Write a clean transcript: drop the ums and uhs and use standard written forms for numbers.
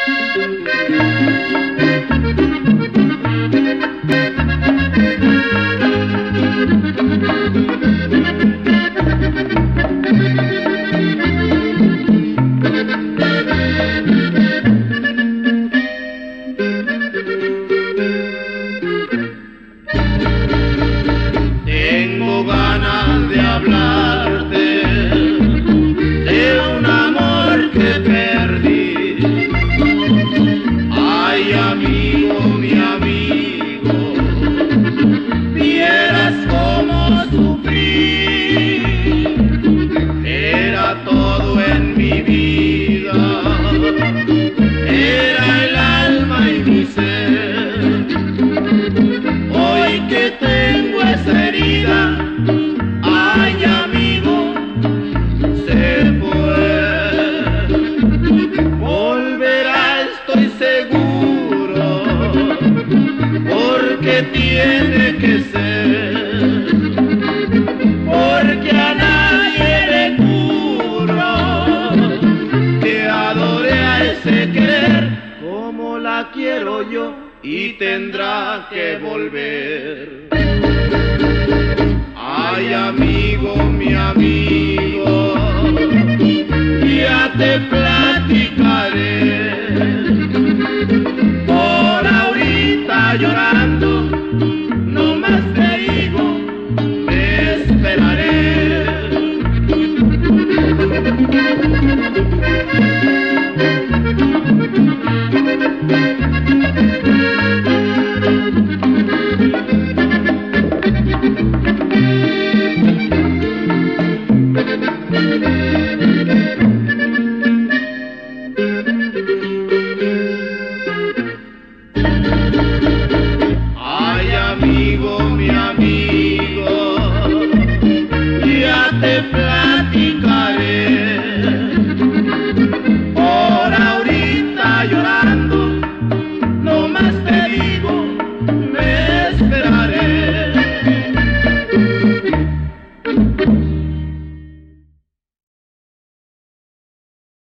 Tengo ganas de hablarte de un amor que perdí. Ay, amigo, mi amigo, vieras cómo sufrí. Era todo en mi vida, era el alma y mi ser. Hoy que tengo esa herida, ay, amigo, se fue. Volverá, estoy seguro, porque tiene que ser, porque a nadie le juro que adore a ese querer como la quiero yo, y tendrá que volver. Ay, amigo, mi amigo, ya te platicaré